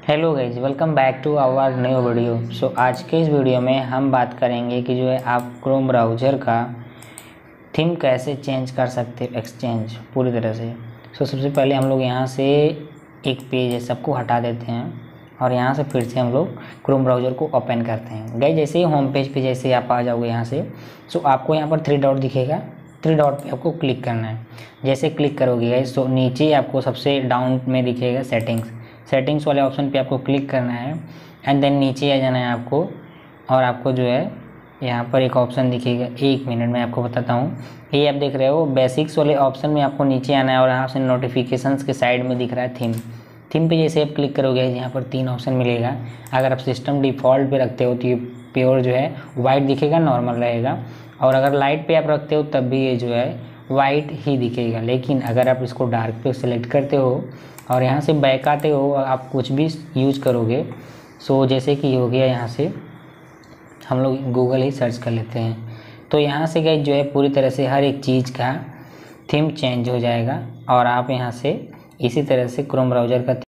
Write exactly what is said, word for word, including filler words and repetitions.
Hello guys, welcome back to our new video. So आज के इस वीडियो में हम बात करेंगे कि जो है आप क्रोम ब्राउज़र का थीम कैसे चेंज कर सकते हो, एक्सचेंज पूरी तरह से। सो so, सबसे पहले हम लोग यहाँ से एक पेज है सबको हटा देते हैं और यहाँ से फिर से हम लोग क्रोम ब्राउज़र को ओपन करते हैं। गाइज जैसे ही होम पेज पे जैसे आप आ जाओगे यहाँ से, सो आपको यहाँ पर थ्री डॉट दिखेगा, थ्री डॉट पे आपको क्लिक करना है। जैसे क्लिक करोगे गाइज सो नीचे आपको सबसे डाउन में दिखेगा सेटिंग्स सेटिंग्स वाले ऑप्शन पे आपको क्लिक करना है एंड देन नीचे आ जाना है आपको। और आपको जो है यहाँ पर एक ऑप्शन दिखेगा, एक मिनट में आपको बताता हूँ। ये आप देख रहे हो बेसिक्स वाले ऑप्शन में आपको नीचे आना है और यहाँ से नोटिफिकेशंस के साइड में दिख रहा है थीम। थीम पे जैसे आप क्लिक करोगे यहाँ पर तीन ऑप्शन मिलेगा। अगर आप सिस्टम डिफ़ॉल्ट पे रखते हो तो ये प्योर जो है वाइट दिखेगा, नॉर्मल रहेगा। और अगर लाइट पे आप रखते हो तब भी ये जो है वाइट ही दिखेगा। लेकिन अगर आप इसको डार्क पे सेलेक्ट करते हो और यहाँ से बैक आते हो और आप कुछ भी यूज करोगे, सो जैसे कि हो गया यहाँ से हम लोग गूगल ही सर्च कर लेते हैं, तो यहाँ से गए जो है पूरी तरह से हर एक चीज़ का थीम चेंज हो जाएगा और आप यहाँ से इसी तरह से क्रोम ब्राउज़र का